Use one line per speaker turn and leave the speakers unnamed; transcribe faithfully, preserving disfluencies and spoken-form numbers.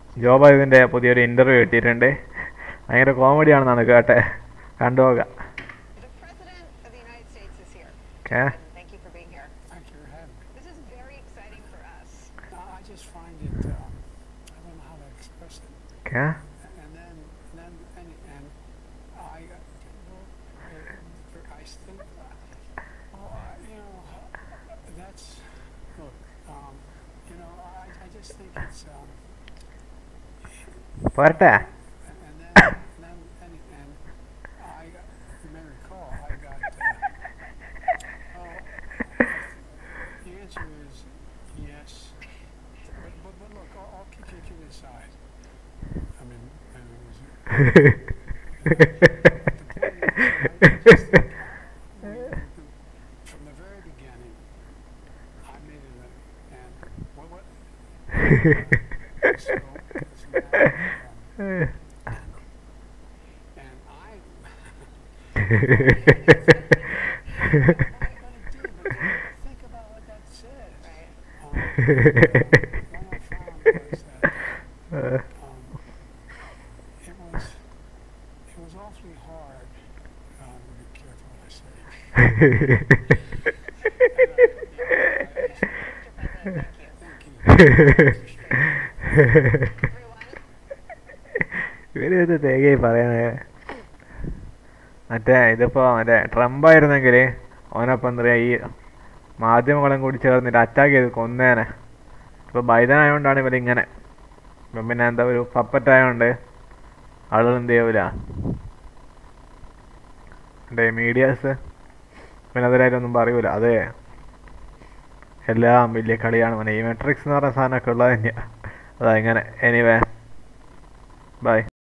ജോ ബൈഡന്റെ പുതിയൊരു ഇന്റർവ്യൂ കിട്ടിയിട്ടുണ്ട്. ഭയങ്കര കോമഡിയാണെന്നാണ് കേട്ടെ. കണ്ടുപോകാം. ഓക്കെ ഓക്കെ പോരട്ടെ. ഇവരിത് തേകയായി പറയണേ. മറ്റേ ഇതിപ്പോ മറ്റേ ട്രംപ് ആയിരുന്നെങ്കിൽ ഓനപ്പം എന്താ പറയുക, ഈ മാധ്യമങ്ങളും കൂടി ചേർന്നിട്ട് അറ്റാക്ക് ചെയ്ത് കൊന്നേനെ. ഇപ്പൊ ബൈഡൻ ആയതുകൊണ്ടാണ് ഇവരിങ്ങനെ. ഇപ്പം പിന്നെ എന്താ ഒരു പപ്പറ്റ് ആയതുകൊണ്ട് ആളുകൾ എന്ത് ചെയ്യൂല, എൻ്റെ മീഡിയാസ് പിന്നെ അതിലായിട്ടൊന്നും പറയൂല. അത് എല്ലാം വലിയ കളിയാണ് മോനെ. ഈ മെട്രിക്സ് എന്ന് പറയുന്ന സാധനമൊക്കെ ഉള്ളത് തന്നെയാണ്. അതാ ഇങ്ങനെ. Anyway by.